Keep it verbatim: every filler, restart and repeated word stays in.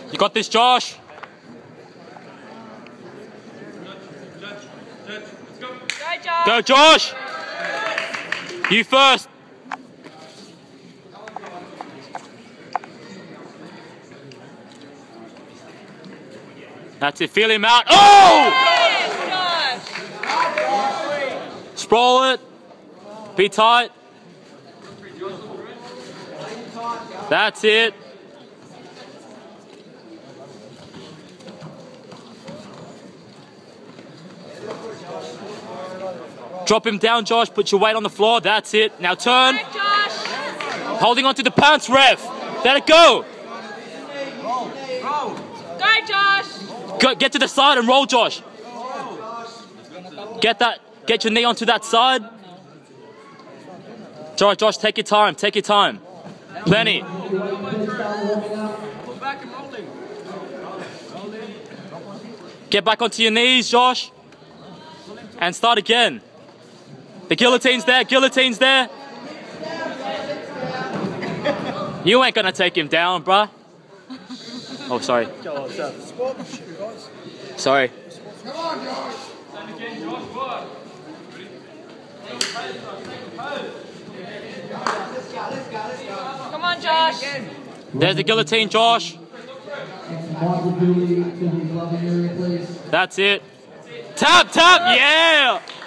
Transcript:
You got this, Josh. Go, Josh. You first. That's it. Feel him out. Oh! Sprawl it. Be tight. That's it. Drop him down, Josh. Put your weight on the floor. That's it. Now turn. Holding on to the pants, ref. Let it go. Go, Josh. Go, get to the side and roll, Josh. Get that. Get your knee onto that side. Josh, Josh, take your time. Take your time. Plenty. Get back onto your knees, Josh. And start again. The guillotine's there. Guillotine's there. You ain't gonna take him down, bruh. Oh, sorry. Sorry. Come on, Josh. Come on, Josh. There's the guillotine, Josh. That's it. Tap, tap, yeah!